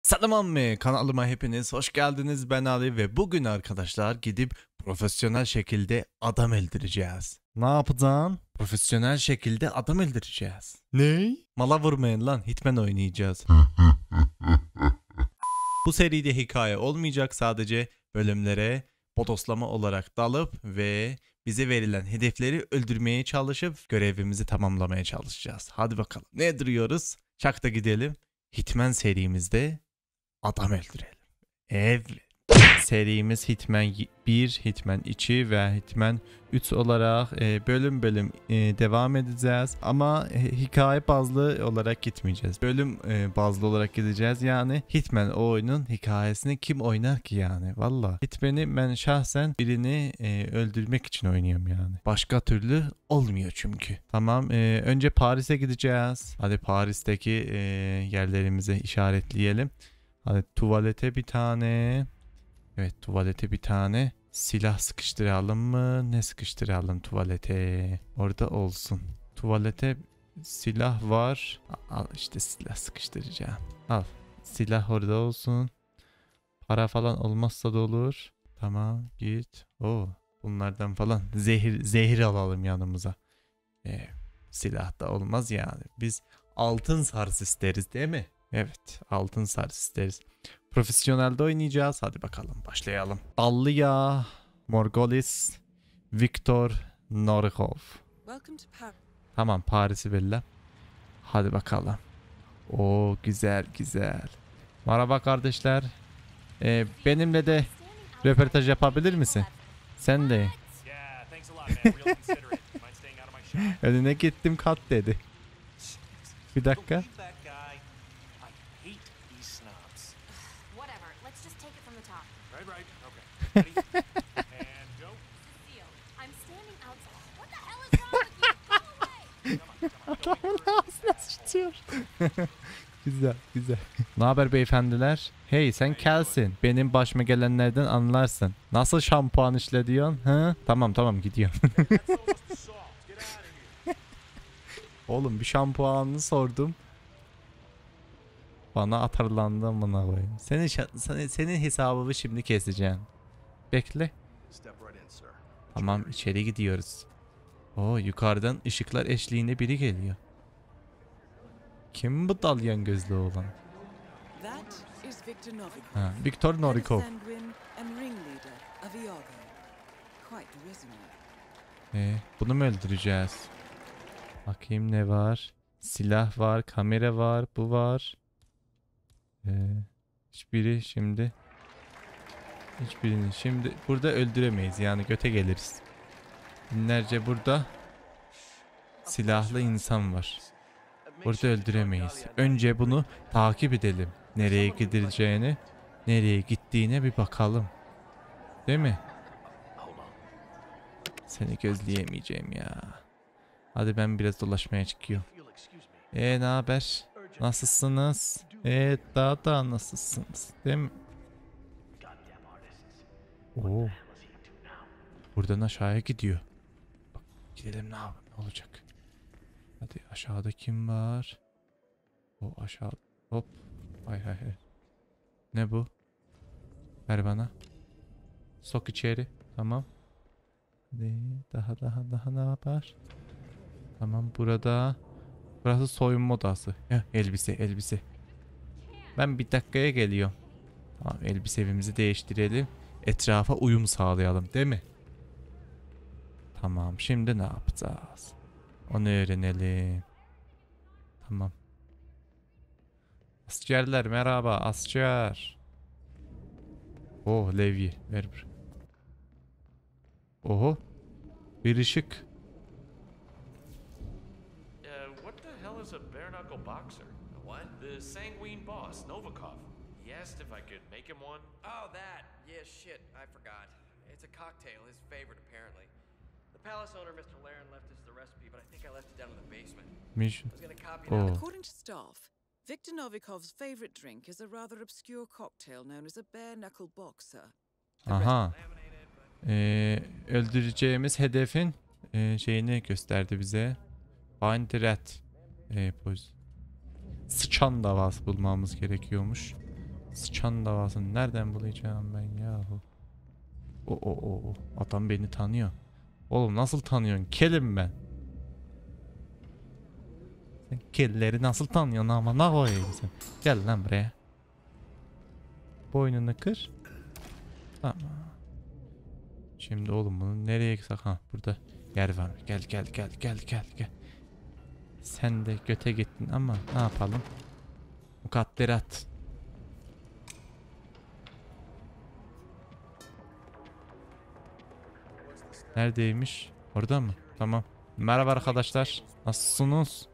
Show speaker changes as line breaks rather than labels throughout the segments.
Selam ammi, kanalıma hepiniz hoş geldiniz. Ben Ali ve bugün arkadaşlar gidip profesyonel şekilde adam öldüreceğiz. Ne yapacaksın? Profesyonel şekilde adam öldüreceğiz. Ne? Mala vurmayın lan, Hitman oynayacağız. Bu seride hikaye olmayacak, sadece bölümlere bodoslama olarak dalıp ve bize verilen hedefleri öldürmeye çalışıp görevimizi tamamlamaya çalışacağız. Hadi bakalım, ne duruyoruz? Çakta gidelim. Hitman serimizde adam öldürelim. Evet. Serimiz Hitman 1, Hitman 2 ve Hitman 3 olarak bölüm bölüm devam edeceğiz. Ama hikaye bazlı olarak gitmeyeceğiz. Bölüm bazlı olarak gideceğiz. Yani Hitman o oyunun hikayesini kim oynar ki yani? Valla. Hitman'i ben şahsen birini öldürmek için oynuyorum yani. Başka türlü olmuyor çünkü. Tamam. Önce Paris'e gideceğiz. Hadi Paris'teki yerlerimizi işaretleyelim. Hadi tuvalete bir tane. Evet, tuvalete bir tane silah sıkıştıralım mı? Ne sıkıştıralım tuvalete? Orada olsun. Tuvalete silah var. Al işte, silah sıkıştıracağım. Al. Silah orada olsun. Para falan olmazsa da olur. Tamam, git. Oo, bunlardan falan zehir alalım yanımıza. Silah da olmaz yani. Biz altın sars isteriz değil mi? Evet, altın sars isteriz. Profesyonelde oynayacağız. Hadi bakalım, başlayalım. Dallıya, Morgolis, Viktor Norikov. Tamam, Paris'i belli. Hadi bakalım. Oo, güzel güzel. Merhaba kardeşler. Benimle de röportaj yapabilir misin? Sen de. Önüne gittim, kat dedi. Bir dakika. Adamın ağzına sıçıyor. Güzel güzel. Ne haber beyefendiler? Hey, sen kelsin. Benim başıma gelenlerden anlarsın. Nasıl şampuan işlediyorsun? Hı? Tamam gidiyorum. Oğlum, bir şampuanını sordum. Bana atarlandı amına koyayım. Senin hesabını şimdi keseceğim. Bekle. Tamam, içeri gidiyoruz. Oo, yukarıdan ışıklar eşliğinde biri geliyor. Kim bu dalyan gözlü olan? Ha, Viktor Norikov. Bunu mu öldüreceğiz? Bakayım ne var? Silah var, kamera var, bu var. Hiçbirini şimdi burada öldüremeyiz, yani göte geliriz. Binlerce burada silahlı insan var. Burada öldüremeyiz. Önce bunu takip edelim. Nereye gidileceğini, nereye gittiğine bir bakalım. Değil mi? Seni gözleyemeyeceğim ya. Hadi ben biraz dolaşmaya çıkıyorum. Ne haber? Nasılsınız? Daha nasılsınız? Değil mi? Oo. Buradan aşağıya gidiyor. Bak, gidelim, ne olacak? Hadi, aşağıda kim var? O aşağı. Hop. Hay. Ne bu? Ver bana. Sok içeri. Tamam. Hadi daha ne yapar? Tamam, burası soyunma odası. Elbise. Ben bir dakikaya geliyorum. Tamam, elbisemizi değiştirelim. Etrafa uyum sağlayalım, değil mi? Tamam, şimdi ne yapacağız? Onu öğrenelim. Tamam. Askerler merhaba, asker. Oh, levye ver bir. Oho. Bir ışık.
What the hell is a bare knuckle boxer? What? The sanguine boss, Novikov. He asked if I could make him one.
Oh, that. Yeah, shit. I forgot. It's a cocktail, his favorite apparently. The palace owner, Mr. Laren, left us the recipe, but I think I left it down in the basement.
Mission.
I was gonna copy it out.
According to staff, Viktor Novikov's favorite drink is a rather obscure cocktail known as a bare knuckle boxer.
Aha. Öldüreceğimiz hedefin şeyini gösterdi bize. Find the rat. Sıçan davası bulmamız gerekiyormuş. Sıçan davasını nereden bulacağım ben yahu? O. Adam beni tanıyor. Oğlum nasıl tanıyorsun? Kelim ben. Sen kelleri nasıl tanıyorsun ama ne koyayım sen? Gel lan buraya. Boynunu kır. Tamam. Şimdi oğlum bunu nereye gitsek? Ha burada yer var. Gel. Sen de göte gittin ama ne yapalım? Mukadderat. Neredeymiş? Orada mı? Tamam. Merhaba arkadaşlar. Nasılsınız?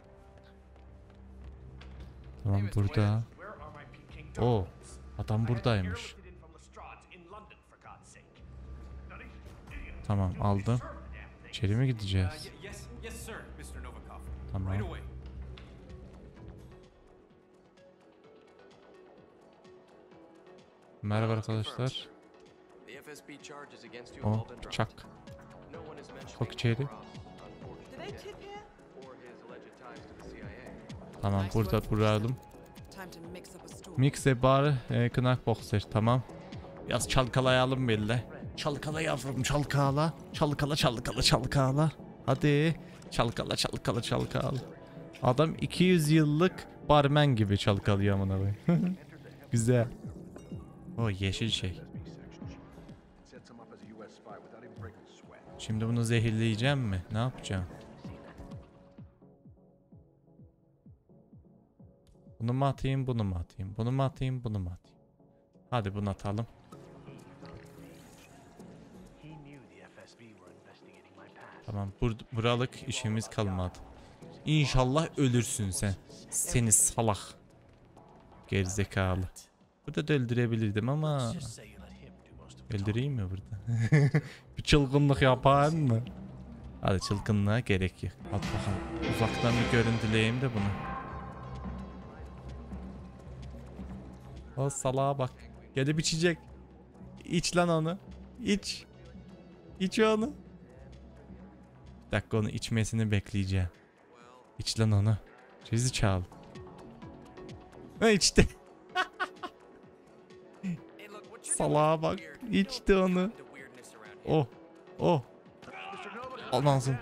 Tamam burada. O adam buradaymış. Tamam aldım. İçeri mi gideceğiz? Tamam. Merhaba arkadaşlar. O bıçak. Sok içeri. Tamam burada duralım. Mixe bar kınak boxer tamam. Biraz çalkalayalım belli. Çalkala yavrum çalkala. Çalkala. Hadi. Çalkala. Adam 200 yıllık barmen gibi çalkalıyor amına koyayım. Güzel. O yeşil şey. Şimdi bunu zehirleyeceğim mi? Ne yapacağım? Bunu mu atayım, bunu mu atayım? Bunu mu atayım, bunu mu atayım? Hadi bunu atalım. Tamam, buralık işimiz kalmadı. İnşallah ölürsün sen. Seni salak. Gerizekalı. Burada da öldürebilirdim ama... Öldüreyim mi burada? Bir çılgınlık yapar mı? Hadi çılgınlığa gerek yok. Hadi bakalım. Uzaktan bir görüntüleyeyim de bunu. O salağa bak. Gelip içecek. İç lan onu. İç. İç onu. Bir dakika onu içmesini bekleyeceğim. İç lan onu. Cezi çal. Ha içti. Salağa bak. İçti onu. Oh. Almansın.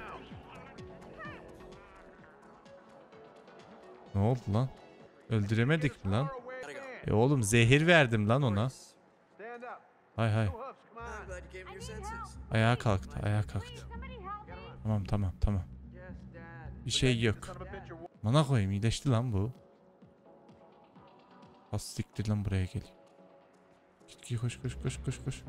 Ne oldu lan? Öldüremedik mi lan? Oğlum zehir verdim lan ona. Hay. Ayağa kalktı. Tamam. Bir şey yok. Bana koyayım iyileşti lan bu. Hastiktir lan buraya gel. Git koş.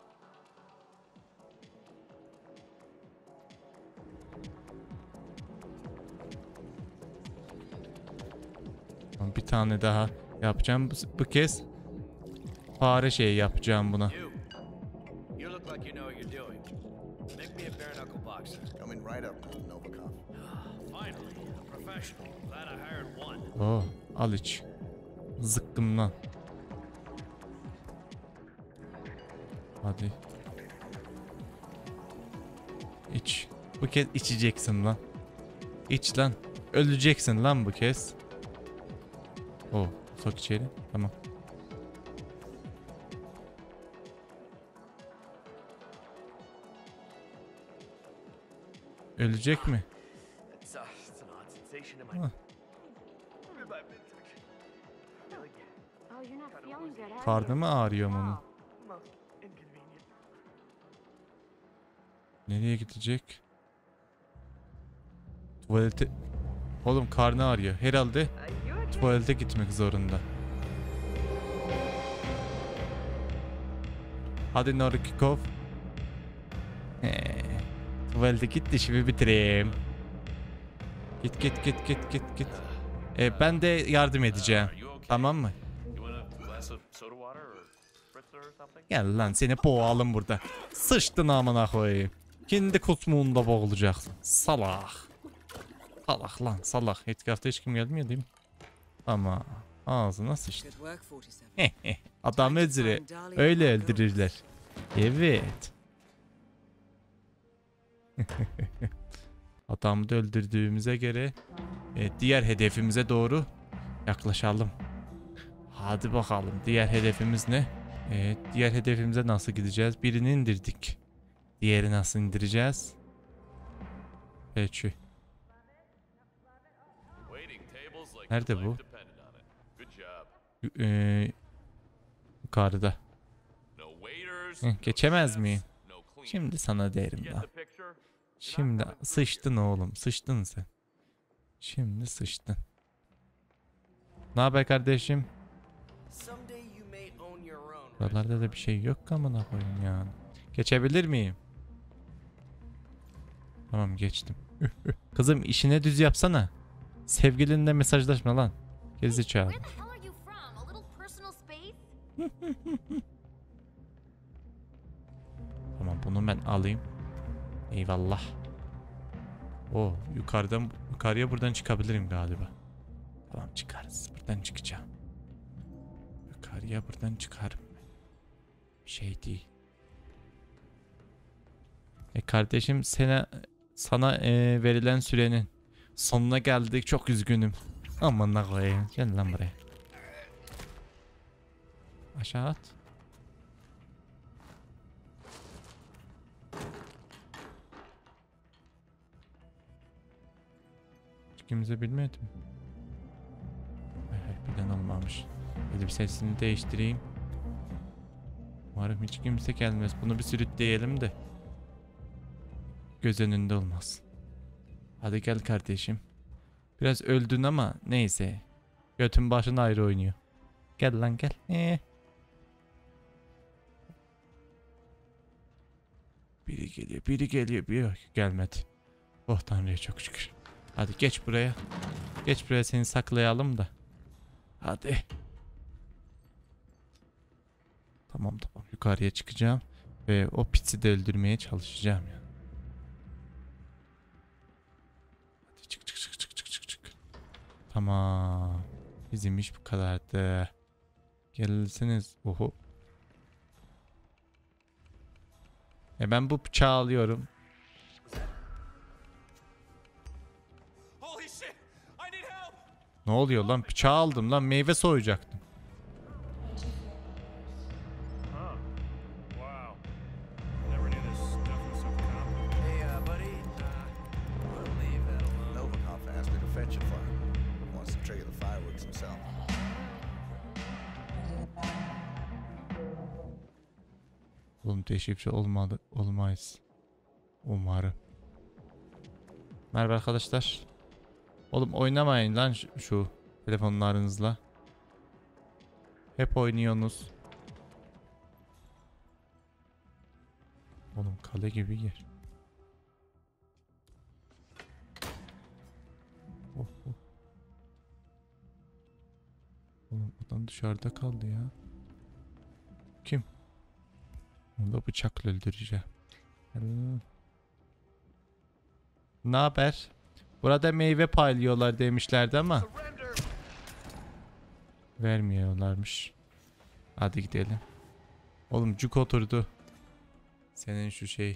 Bir tane daha yapacağım bu kez. Fare şey yapacağım buna. Oh, al iç. Zıkkım lan. Hadi. İç. Bu kez içeceksin lan. İç lan. Öleceksin lan bu kez. Oh, sok içeri. Tamam. Ölecek mi? Karnı mı ağrıyor onun? Nereye gidecek? Tuvalete... Oğlum karnı ağrıyor. Herhalde tuvalete gitmek zorunda. Hadi Norikov. Tuvalete git de işimi bitireyim. Git. Ben de yardım edeceğim. Tamam mı? Gel lan seni boğalım burada. Sıçtın amına koyayım. Kendi kusmuğunda boğulacaksın. Salak. Salak. Etkafta hiç kim gelmiyor değil mi? Ama ağzına sıçtı. Adam öyle öldürürler. Evet. Adamı da öldürdüğümüze göre diğer hedefimize doğru yaklaşalım. Hadi bakalım. Diğer hedefimiz ne? Evet, diğer hedefimize nasıl gideceğiz? Birini indirdik. Diğeri nasıl indireceğiz? Evet şu. Nerede bu? Yukarıda. Geçemez miyim? Şimdi sana derim lan. Şimdi sıçtın oğlum. Sıçtın sen. Şimdi sıçtın. Ne haber kardeşim? Buralarda da bir şey yok amına koyayım ya. Geçebilir miyim? Tamam geçtim. Kızım işine düz yapsana. Sevgilinle mesajlaşma lan. Gerizekalı. Tamam bunu ben alayım. Eyvallah. O yukarıya buradan çıkabilirim galiba. Tamam çıkarız. Buradan çıkacağım. Yukarıya buradan çıkarım. Bir şey değil. Kardeşim sana verilen sürenin sonuna geldik. Çok üzgünüm. Aman ne koyayım. Gel lan buraya. Aşağı at. Hiç kimse bilmedi mi? Birden olmamış. Dedim sesini değiştireyim. Umarım hiç kimse gelmez. Bunu bir sürükleyelim de. Göz önünde olmaz. Hadi gel kardeşim. Biraz öldün ama neyse. Götün başın ayrı oynuyor. Gel lan gel. Biri geliyor. Biri gelmedi. Oh Tanrı'ya çok şükür. Hadi geç buraya. Geç buraya seni saklayalım da. Hadi. Tamam yukarıya çıkacağım. Ve o pisi de öldürmeye çalışacağım ya. Hadi çık. Tamam. Bizim iş bu kadardı. Gelirsiniz. Oho. Ben bu bıçağı alıyorum. Ne oluyor lan? Bıçağı aldım lan. Meyve soyacaktım. Oğlum deşifre olmayız. Umarım. Merhaba arkadaşlar. Oğlum oynamayın lan şu telefonlarınızla. Hep oynuyorsunuz. Oğlum kale gibi yer. Oh. Oğlum adam dışarıda kaldı ya. Kim? Onu da bıçakla öldüreceğim. Ne haber? Burada meyve paylıyorlar demişlerdi ama vermiyorlarmış. Hadi gidelim. Oğlum cuk oturdu. Senin şu şey.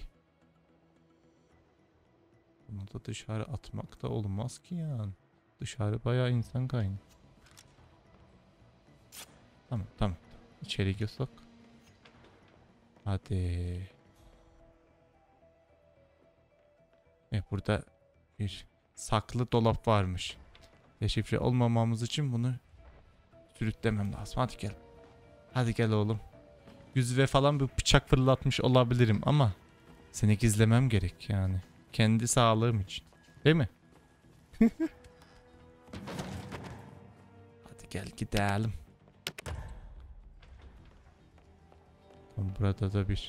Bunu da dışarı atmak da olmaz ki yani. Dışarı bayağı insan kaynıyor. Tamam. İçeri gir sok. Hadi. Burada bir saklı dolap varmış. Deşifre olmamamız için bunu sürüklemem lazım. Hadi gel oğlum. Yüzüve falan bir bıçak fırlatmış olabilirim ama seni gizlemem gerek yani. Kendi sağlığım için. Değil mi? Hadi gel gidelim. Burada da bir.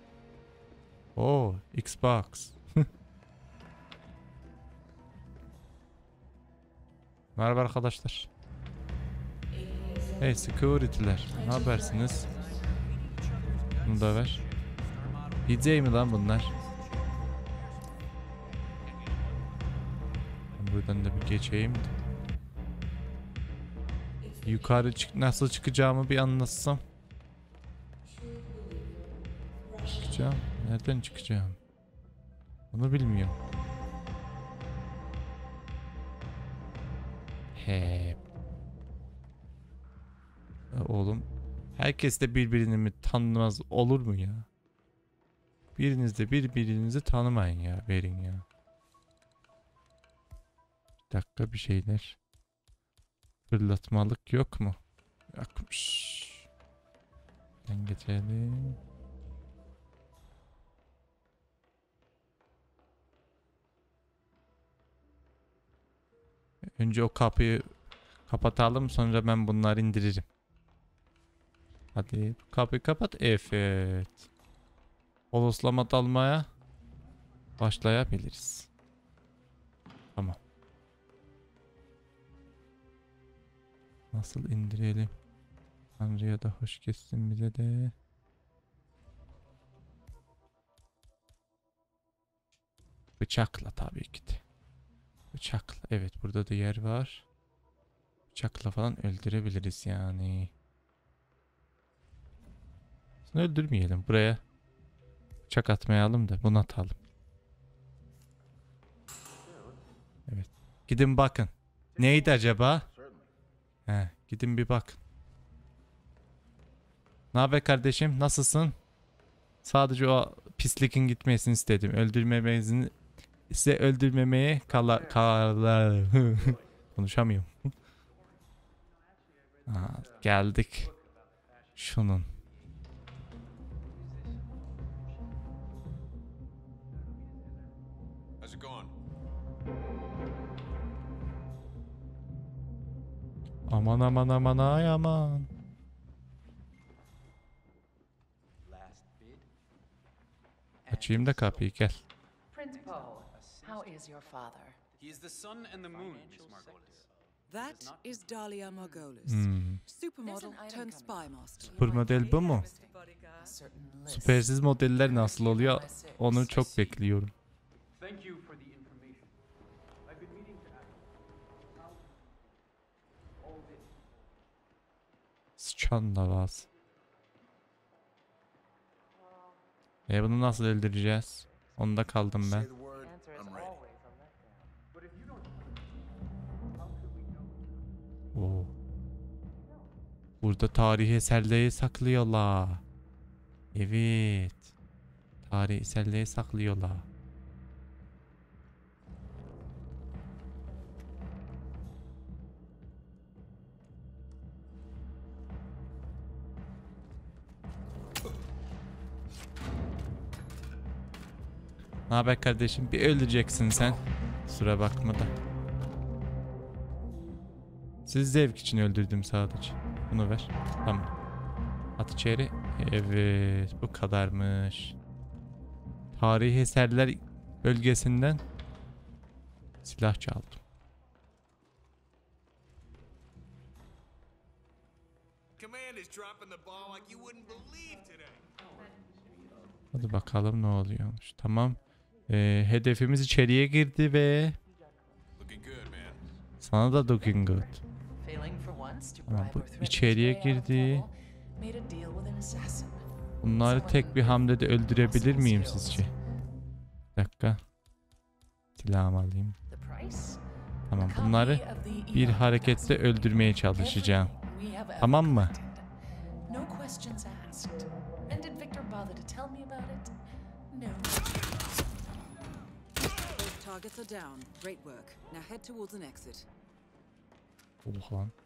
Xbox. Merhaba arkadaşlar. Hey security'ler. Ne habersiniz? Bunu da ver. DJ mi lan bunlar? Buradan da bir geçeyim. Yukarı nasıl çıkacağımı bir anlatsam. Nereden çıkacağım? Onu bilmiyorum. Oğlum herkes de birbirini mi tanımaz olur mu ya? Biriniz de birbirinizi tanımayın ya. Verin ya. Bir dakika, bir şeyler. Fırlatmalık yok mu? Yokmuş. Ben geçelim. Önce o kapıyı kapatalım, sonra ben bunları indiririm. Hadi kapıyı kapat. Evet. Bodoslama dalmaya başlayabiliriz. Tamam. Nasıl indirelim? Tanrı'ya da hoş gelsin, bize de. Bıçakla tabii ki de. Bıçakla. Evet, burada da yer var. Bıçakla falan öldürebiliriz yani. Bunu öldürmeyelim. Buraya bıçak atmayalım da bunu atalım. Evet. Gidin bakın. Neydi acaba? He, gidin bir bakın. Ne haber kardeşim? Nasılsın? Sadece o pislikin gitmesini istedim. Öldürmemenizi size öldürmemeye konuşamıyorum. Geldik. Şunun. Aman aman aman ay aman. Açayım da kapıyı, gel.
Prince Poe, how is your father?
He is the sun and the moon, Miss Margolis.
That is Dahlia Margolis, supermodel turned spy master.
Süper model bu mu?
A certain list.
Süpersiz modeller nasıl oluyor? Onu çok bekliyorum.
Thank you for the information. I've been meaning to ask all this.
Sıçan da var. Bunu nasıl öldüreceğiz? Onda kaldım ben.
Answer is always a letdown.
But if you don't, how could we know?
Oo. Burada tarihi eserleri saklıyorlar. Evet. Tarihi eserleri saklıyorlar. Ne haber kardeşim? Bir öleceksin sen. Kusura bakma da. Siz zevk için öldürdüm sadece. Bunu ver. Tamam. At içeri. Evet. Bu kadarmış. Tarihi eserler bölgesinden silah çaldım.
Command is dropping the ball like you wouldn't believe today.
Hadi bakalım ne oluyormuş. Tamam. Hedefimiz içeriye girdi ve
Looking good, man.
sana da looking good.
Failing for once to
Ama
bribe
bu
or threaten
içeriye
to stay out of
girdi.
trouble, made a deal with an assassin.
Bunları tek bir hamlede öldürebilir miyim sizce? Bir dakika. Silahımı alayım.
The price?
Tamam,
A copy
bunları
of the
bir
Eon
harekette
Capsule.
öldürmeye çalışacağım.
Everything we have ever
Tamam mı?
collected. No questions asked. And did Victor bother to tell me about it? No.
Both targets are down. Great work. Now head towards an exit.
Oha lan.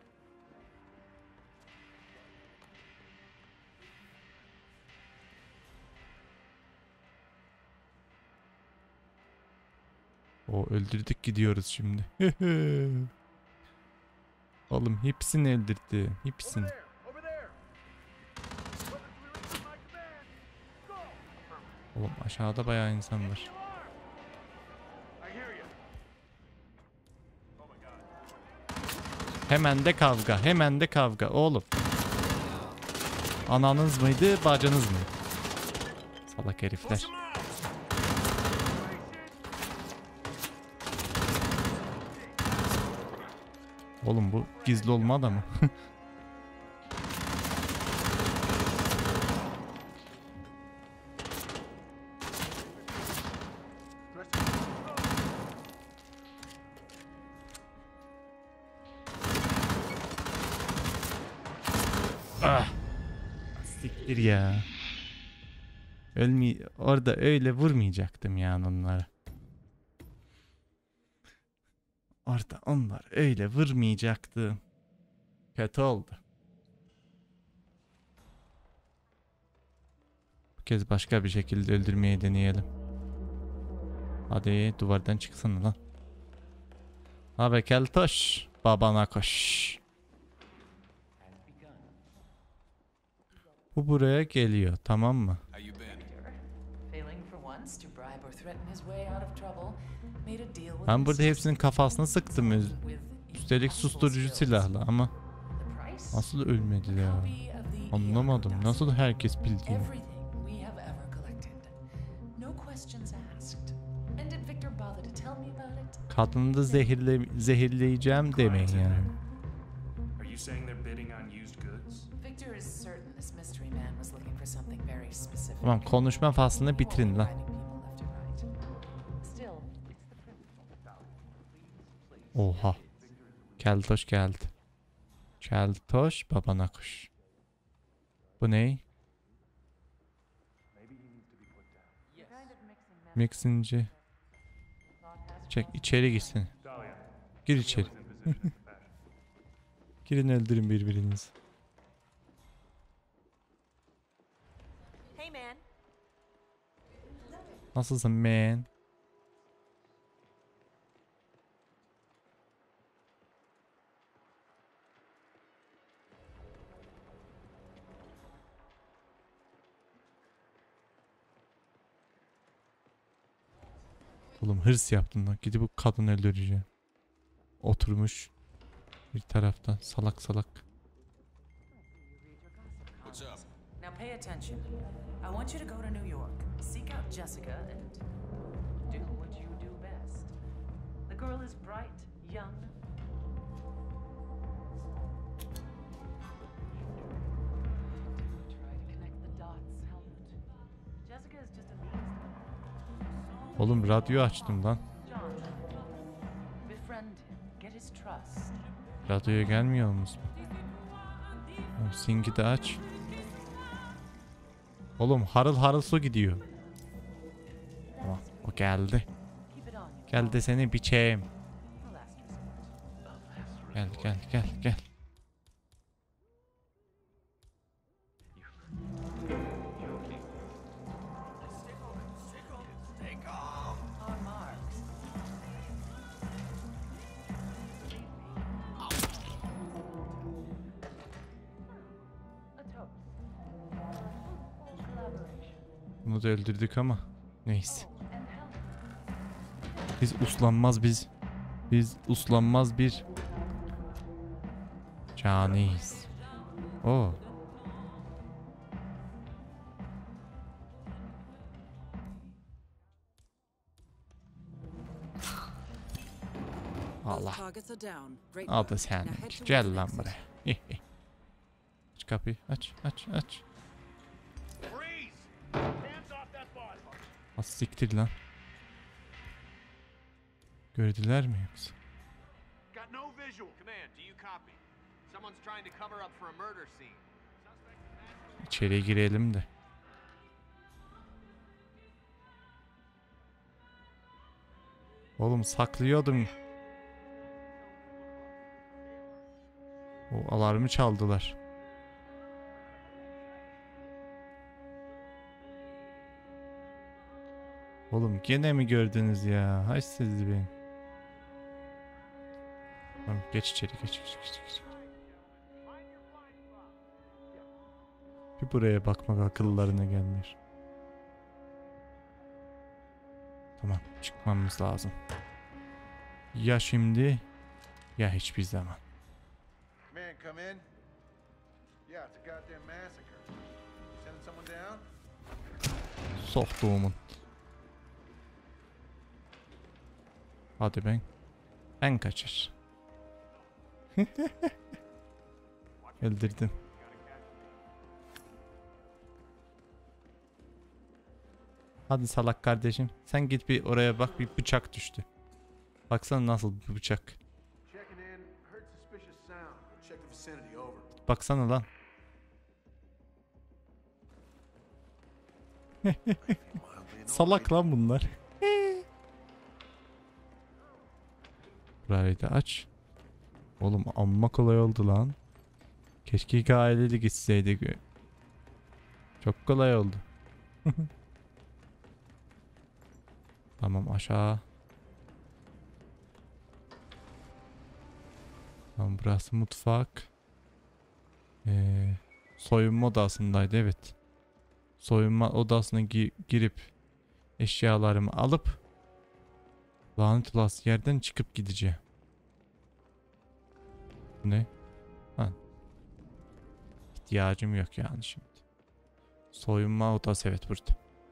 O öldürdük, gidiyoruz şimdi. Oğlum hepsini öldürdü. Hepsini.
Over there. Weapons to be reached by command. Go.
Oğlum aşağıda bayağı insan var.
I hear you. Oh my God.
Hemen de kavga. Hemen de kavga oğlum. Ananız mıydı, bacınız mıydı? Salak herifler. Oğlum bu gizli olma da mı? Siktir ya. Orada öyle vurmayacaktım yani onları. Orada onlar öyle vurmayacaktım. Kötü oldu. Bu kez başka bir şekilde öldürmeye deneyelim. Hadi duvardan çıksana lan. Abi keltoş. Babana koş. Bu buraya geliyor, tamam mı? Ben burada hepsinin kafasına sıktım. Üstelik susturucu silahla ama nasıl ölmedi ya? Anlamadım. Nasıl herkes bildiğini. Kadını da zehirleyeceğim demeyin yani.
Are you saying they're bidding on used goods?
Victor is certain this mystery man was looking for something very specific.
Tamam, konuşma faslını bitirin lan. Oha. Keltoş geldi. Keltoş babana kuş. Bu ne? Mixinci. Çek içeri gitsin. Gir içeri. Girin öldürün birbirinizi.
Hey man.
Nasılsın man? Oğlum hırs yaptın lan. Gidip bu kadını öldüreceğim. Oturmuş bir taraftan salak salak.
What's up?
Now pay attention. I want you to go to New York, seek out Jessica, and do what you do best. The girl is bright, young. Try to connect the dots, Helmut. Jessica is just a means.
Oğlum radyo açtım lan.
John, befriend him, get his trust.
Radyoya gelmiyor musun? Singi de aç. Oğlum harıl harıl su gidiyor. Tamam, o geldi.
Keep it on you.
Gel de seni biçeyim.
The last resort.
Gel gel gel gel.
On marks. A toast. Collaboration.
Bunu da öldürdük ama neyse.
And Helmut.
Biz uslanmaz biz uslanmaz bir caniyiz. Oo.
Both
Allah.
targets are down. Great
Al da
work.
sen.
Now head towards
Gel
the
lan
exit.
buraya. Aç kapıyı. Aç.
Freeze! Hands off that boss!
Az siktir lan. Gördüler mi yoksa?
Got no visual. Command, do you copy? Someone's trying to cover up for a murder scene.
İçeri girelim de. Oğlum saklıyordum. O alarmı çaldılar. Oğlum gene mi gördünüz ya? Hay siz beni. Tamam, geç içeri geç. Bir buraya bakmak akıllarına gelmiyor. Tamam, çıkmamız lazım. Ya şimdi ya hiçbir zaman.
Man, come in. Yeah, it's a goddamn massacre. Sending someone down?
Soktuğumun. Hadi ben kaçır. Öldürdüm. Hadi salak kardeşim. Sen git bir oraya bak, bir bıçak düştü. Baksana nasıl bir bıçak.
Checking in. Heard suspicious sound. Check the vicinity. Over.
Baksana lan. Salak lan bunlar. Burayı da aç. Oğlum amma kolay oldu lan. Keşke 2 aileli gitseydik. Çok kolay oldu. Tamam aşağı. Tamam burası mutfak. Soyunma odasındaydı evet. Soyunma odasına girip eşyalarımı alıp lanet olası yerden çıkıp gideceğim. Ne? Ha. İhtiyacım yok yani şimdi. Soyunma odası evet burada.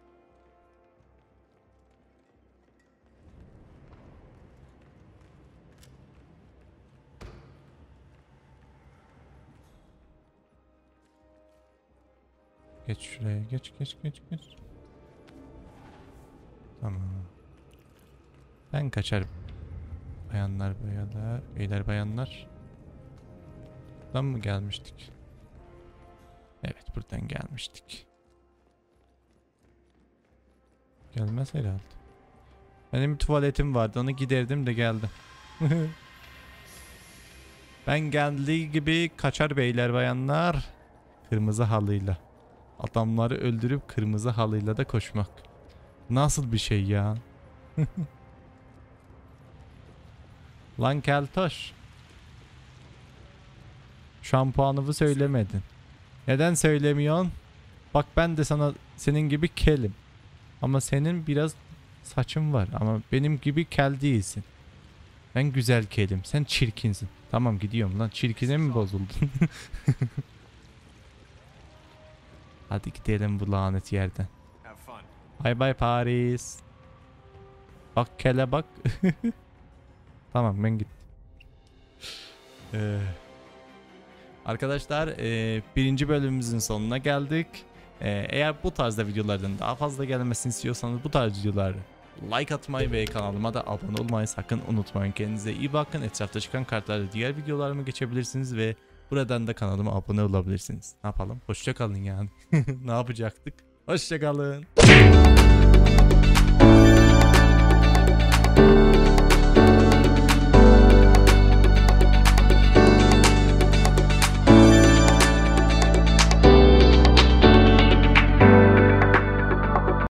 Geç şuraya geç. Tamam. Ben kaçarım. Bayanlar beyler bayanlar. Buradan mı gelmiştik? Evet buradan gelmiştik. Gelmez herhalde. Benim bir tuvaletim vardı onu giderdim de geldim. Ben geldiği gibi kaçar beyler bayanlar. Kırmızı halıyla. Adamları öldürüp kırmızı halıyla da koşmak. Nasıl bir şey ya? Lan keltoş. Şampuanımı söylemedin. Neden söylemiyorsun? Bak ben de sana senin gibi kelim. Ama senin biraz saçın var. Ama benim gibi kel değilsin. Ben güzel kelim. Sen çirkinsin. Tamam gidiyorum lan. Çirkine mi bozuldun? Hadi gidelim bu lanet yerden. Bye bye Paris. Bak kele bak. Tamam ben gittim. Arkadaşlar birinci bölümümüzün sonuna geldik. Eğer bu tarzda videolardan daha fazla gelmesini istiyorsanız bu tarz videoları like atmayı ve kanalıma da abone olmayı sakın unutmayın. Kendinize iyi bakın. Etrafta çıkan kartlarda diğer videolarımı geçebilirsiniz ve buradan da kanalıma abone olabilirsiniz. Ne yapalım? Hoşça kalın yani. Ne yapacaktık? Hoşça kalın.